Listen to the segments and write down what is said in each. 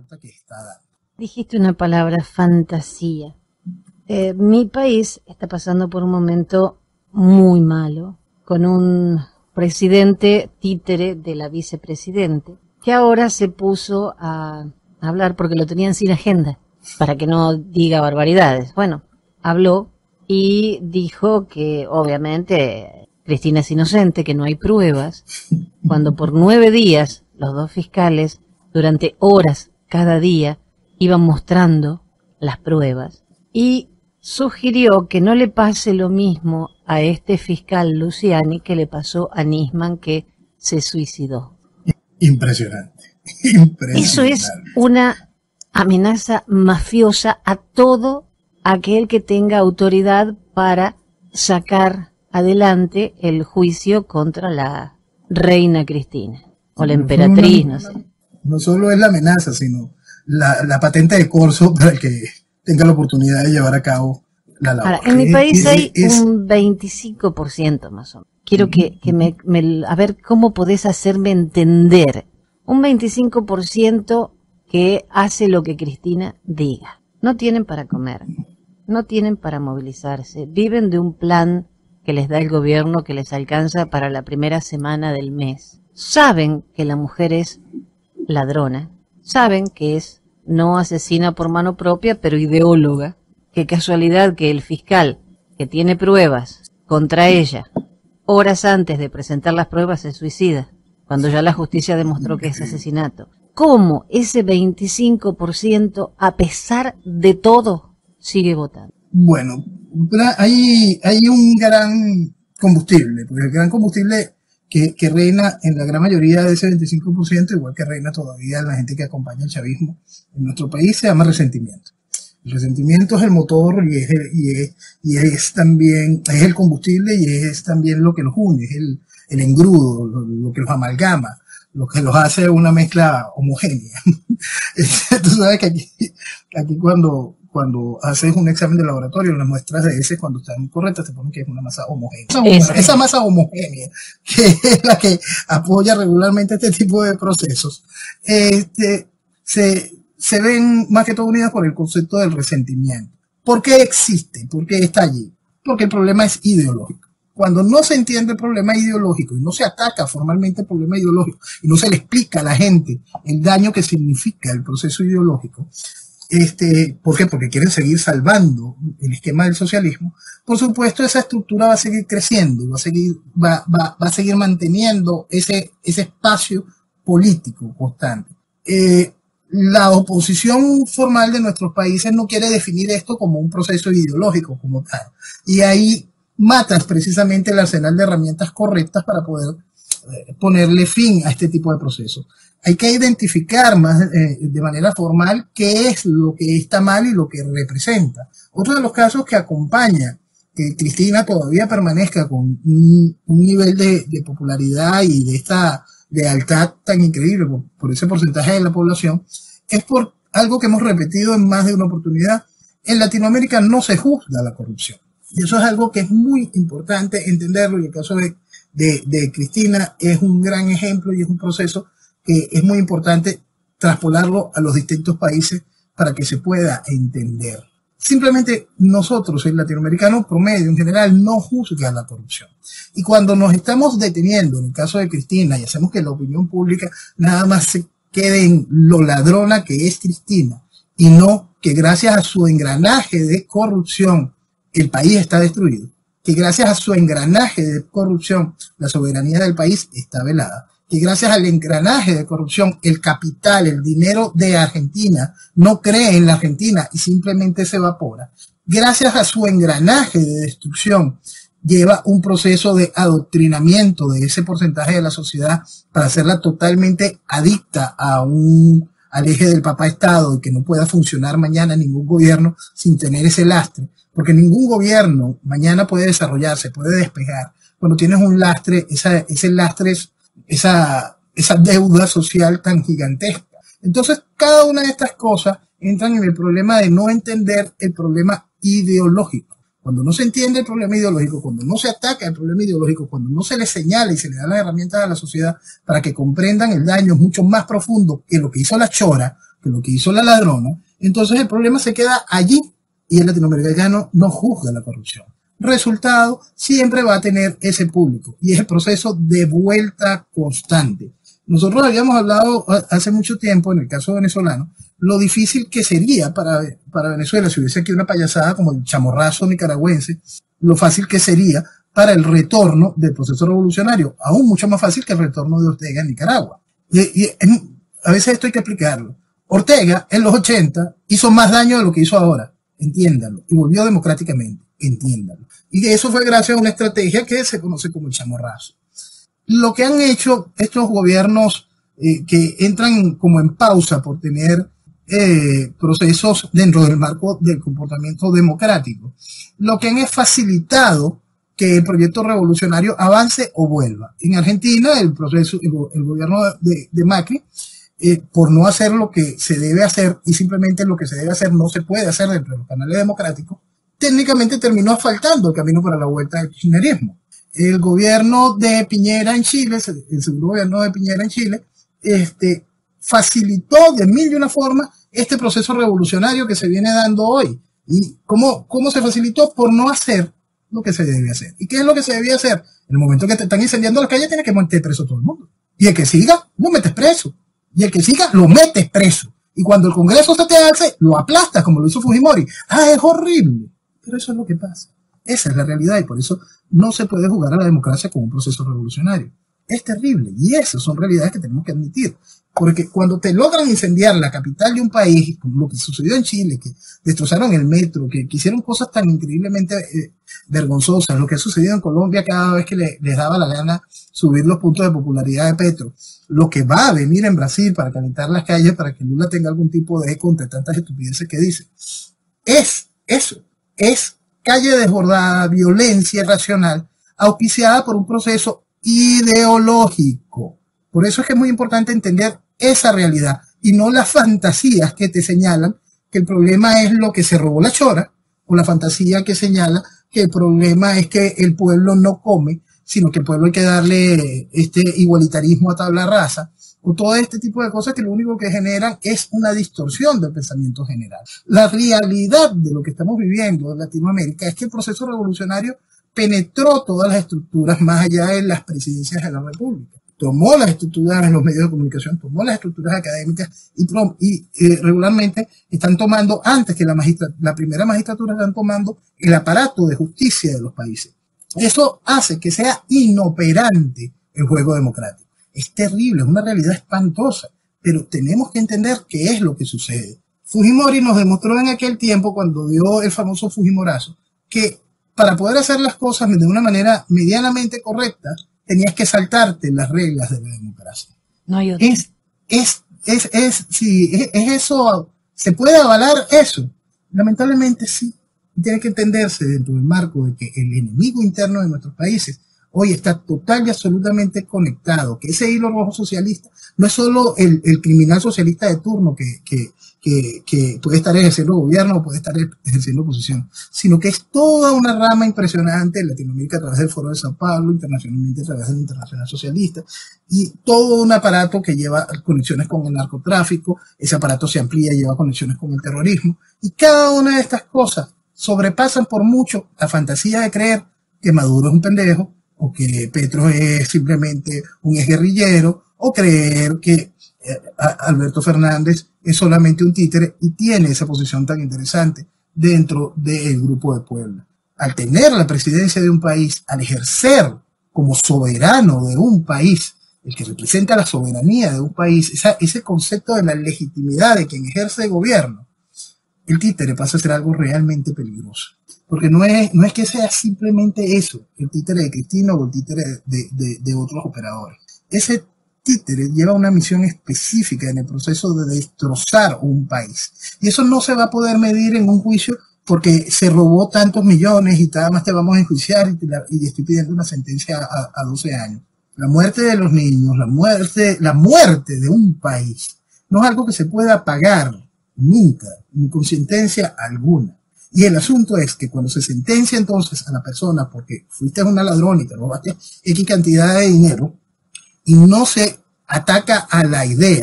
pauta que está dando. Dijiste una palabra, fantasía. Mi país está pasando por un momento muy malo, con un presidente títere de la vicepresidente, que ahora se puso a hablar porque lo tenían sin agenda, para que no diga barbaridades. Bueno, habló y dijo que obviamente Cristina es inocente, que no hay pruebas, cuando por 9 días los dos fiscales, durante horas cada día, iban mostrando las pruebas, y sugirió que no le pase lo mismo a este fiscal Luciani que le pasó a Nisman, que se suicidó. Impresionante, impresionante. Eso es una amenaza mafiosa a todo aquel que tenga autoridad para sacar adelante el juicio contra la reina Cristina, o la emperatriz, no sé. No solo es la amenaza, sino la patente de corso para el que tenga la oportunidad de llevar a cabo la labor. Ahora, en mi país hay un 25% más o menos. Quiero que a ver cómo podés hacerme entender. Un 25% que hace lo que Cristina diga. No tienen para comer, no tienen para movilizarse, viven de un plan que les da el gobierno que les alcanza para la primera semana del mes. Saben que la mujer es ladrona, saben que es no asesina por mano propia, pero ideóloga. Qué casualidad que el fiscal que tiene pruebas contra ella, horas antes de presentar las pruebas, se suicida, cuando ya la justicia demostró que es asesinato. ¿Cómo ese 25%, a pesar de todo, sigue votando? Bueno, hay un gran combustible, porque el gran combustible que reina en la gran mayoría de ese 25%, igual que reina todavía en la gente que acompaña el chavismo en nuestro país, se llama resentimiento. El resentimiento es el motor y es también, es el combustible y es también lo que los une, es el engrudo, lo que los amalgama, lo que los hace una mezcla homogénea. Tú sabes que aquí cuando haces un examen de laboratorio, las muestras de heces, cuando están correctas, te ponen que es una masa homogénea. Esa masa homogénea, que es la que apoya regularmente este tipo de procesos, se ven más que todo unidas por el concepto del resentimiento. ¿Por qué existe? ¿Por qué está allí? Porque el problema es ideológico. Cuando no se entiende el problema ideológico y no se ataca formalmente el problema ideológico y no se le explica a la gente el daño que significa el proceso ideológico, ¿por qué? Porque quieren seguir salvando el esquema del socialismo. Por supuesto, esa estructura va a seguir creciendo y va a seguir manteniendo ese espacio político constante. La oposición formal de nuestros países no quiere definir esto como un proceso ideológico como tal. Y ahí matas precisamente el arsenal de herramientas correctas para poder ponerle fin a este tipo de procesos. Hay que identificar más de manera formal qué es lo que está mal y lo que representa. Otro de los casos que acompaña que Cristina todavía permanezca con un nivel de popularidad y de esta lealtad tan increíble por ese porcentaje de la población, es por algo que hemos repetido en más de una oportunidad. En Latinoamérica no se juzga la corrupción. Y eso es algo que es muy importante entenderlo, y el caso de Cristina es un gran ejemplo y es un proceso que es muy importante traspolarlo a los distintos países para que se pueda entender. Simplemente nosotros, el latinoamericano promedio en general, no juzga la corrupción. Y cuando nos estamos deteniendo, en el caso de Cristina, y hacemos que la opinión pública nada más se quede en lo ladrona que es Cristina, y no que gracias a su engranaje de corrupción el país está destruido, que gracias a su engranaje de corrupción la soberanía del país está velada, que gracias al engranaje de corrupción el capital, el dinero de Argentina no cree en la Argentina y simplemente se evapora. Gracias a su engranaje de destrucción lleva un proceso de adoctrinamiento de ese porcentaje de la sociedad para hacerla totalmente adicta al eje del papá Estado y que no pueda funcionar mañana ningún gobierno sin tener ese lastre, porque ningún gobierno mañana puede desarrollarse, puede despegar cuando tienes un lastre, ese lastre es esa deuda social tan gigantesca. Entonces, cada una de estas cosas entran en el problema de no entender el problema ideológico. Cuando no se entiende el problema ideológico, cuando no se ataca el problema ideológico, cuando no se le señala y se le da las herramientas a la sociedad para que comprendan el daño mucho más profundo que lo que hizo la Chora, que lo que hizo la ladrona, entonces el problema se queda allí y el latinoamericano no juzga la corrupción. Resultado, siempre va a tener ese público y es el proceso de vuelta constante. Nosotros habíamos hablado hace mucho tiempo, en el caso venezolano, lo difícil que sería para Venezuela si hubiese aquí una payasada como el chamorrazo nicaragüense, lo fácil que sería para el retorno del proceso revolucionario, aún mucho más fácil que el retorno de Ortega en Nicaragua. A veces esto hay que explicarlo. Ortega, en los 80, hizo más daño de lo que hizo ahora, entiéndanlo, y volvió democráticamente, entiéndanlo. Y eso fue gracias a una estrategia que se conoce como el chamorrazo. Lo que han hecho estos gobiernos que entran como en pausa por tener procesos dentro del marco del comportamiento democrático, lo que han es facilitado que el proyecto revolucionario avance o vuelva. En Argentina, el gobierno de Macri, por no hacer lo que se debe hacer, y simplemente lo que se debe hacer no se puede hacer dentro de los canales democráticos, técnicamente terminó asfaltando el camino para la vuelta del kirchnerismo. El gobierno de Piñera en Chile, el segundo gobierno de Piñera en Chile, facilitó de mil y una forma este proceso revolucionario que se viene dando hoy. ¿Y cómo se facilitó? Por no hacer lo que se debe hacer. ¿Y qué es lo que se debía hacer? En el momento que te están incendiando las calles, tienes que meter preso a todo el mundo. Y el que siga, lo metes preso. Y el que siga, lo metes preso. Y cuando el Congreso se te hace, lo aplastas, como lo hizo Fujimori. ¡Ah, es horrible! Pero eso es lo que pasa. Esa es la realidad y por eso no se puede jugar a la democracia como un proceso revolucionario. Es terrible y esas son realidades que tenemos que admitir. Porque cuando te logran incendiar la capital de un país, como lo que sucedió en Chile, que destrozaron el metro, que hicieron cosas tan increíblemente vergonzosas, lo que ha sucedido en Colombia cada vez que les daba la gana subir los puntos de popularidad de Petro, lo que va a venir en Brasil para calentar las calles, para que Lula tenga algún tipo de eco entre tantas estupideces que dice, es eso, es calle desbordada, violencia irracional, auspiciada por un proceso ideológico. Por eso es que es muy importante entender esa realidad y no las fantasías que te señalan que el problema es lo que se robó la chora, o la fantasía que señala que el problema es que el pueblo no come, sino que el pueblo hay que darle este igualitarismo a tabla rasa, o todo este tipo de cosas que lo único que generan es una distorsión del pensamiento general. La realidad de lo que estamos viviendo en Latinoamérica es que el proceso revolucionario penetró todas las estructuras más allá de las presidencias de la República. Tomó las estructuras de los medios de comunicación, tomó las estructuras académicas y regularmente están tomando, antes que la primera magistratura, están tomando el aparato de justicia de los países. Eso hace que sea inoperante el juego democrático. Es terrible, es una realidad espantosa, pero tenemos que entender qué es lo que sucede. Fujimori nos demostró en aquel tiempo, cuando dio el famoso Fujimorazo, que para poder hacer las cosas de una manera medianamente correcta, tenías que saltarte las reglas de la democracia. No hay otro. Es eso, ¿se puede avalar eso? Lamentablemente sí. Y tiene que entenderse dentro del marco de que el enemigo interno de nuestros países hoy está total y absolutamente conectado, que ese hilo rojo socialista no es solo el criminal socialista de turno que puede estar ejerciendo gobierno o puede estar ejerciendo oposición, sino que es toda una rama impresionante en Latinoamérica a través del Foro de Sao Paulo, internacionalmente a través del Internacional Socialista, y todo un aparato que lleva conexiones con el narcotráfico, ese aparato se amplía y lleva conexiones con el terrorismo, y cada una de estas cosas sobrepasan por mucho la fantasía de creer que Maduro es un pendejo, o que Petro es simplemente un exguerrillero, o creer que Alberto Fernández es solamente un títere y tiene esa posición tan interesante dentro del Grupo de Puebla. Al tener la presidencia de un país, al ejercer como soberano de un país, el que representa la soberanía de un país, ese concepto de la legitimidad de quien ejerce gobierno, el títere pasa a ser algo realmente peligroso. Porque no es que sea simplemente eso, el títere de Cristina o el títere de otros operadores. Ese títere lleva una misión específica en el proceso de destrozar un país. Y eso no se va a poder medir en un juicio porque se robó tantos millones y nada más te vamos a enjuiciar y estoy pidiendo una sentencia a 12 años. La muerte de los niños, la muerte de un país, no es algo que se pueda pagar nunca, ni con sentencia alguna. Y el asunto es que cuando se sentencia entonces a la persona porque fuiste una ladrón y te robaste X cantidad de dinero, y no se ataca a la idea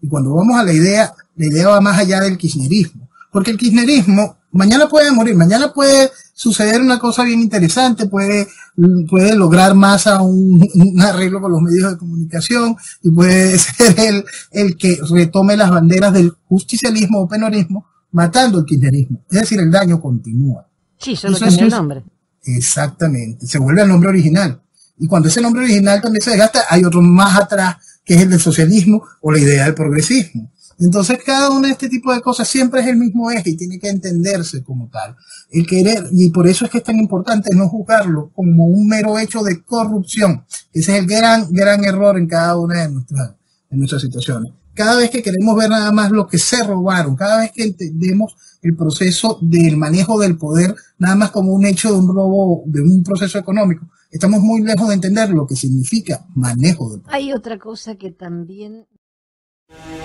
Y cuando vamos a la idea va más allá del kirchnerismo. Porque el kirchnerismo mañana puede morir, mañana puede suceder una cosa bien interesante, puede lograr Massa un arreglo con los medios de comunicación y puede ser el que retome las banderas del justicialismo o penorismo, matando el kirchnerismo. Es decir, el daño continúa. Sí, solo cambia el nombre. Exactamente, se vuelve al nombre original. Y cuando ese nombre original también se desgasta, hay otro más atrás, que es el del socialismo o la idea del progresismo. Entonces, cada una de este tipo de cosas siempre es el mismo eje y tiene que entenderse como tal. El querer, y por eso es que es tan importante no juzgarlo como un mero hecho de corrupción. Ese es el gran error en cada una de nuestras situaciones. Cada vez que queremos ver nada más lo que se robaron, cada vez que entendemos el proceso del manejo del poder nada más como un hecho de un robo, de un proceso económico, estamos muy lejos de entender lo que significa manejo del poder. Hay otra cosa que también...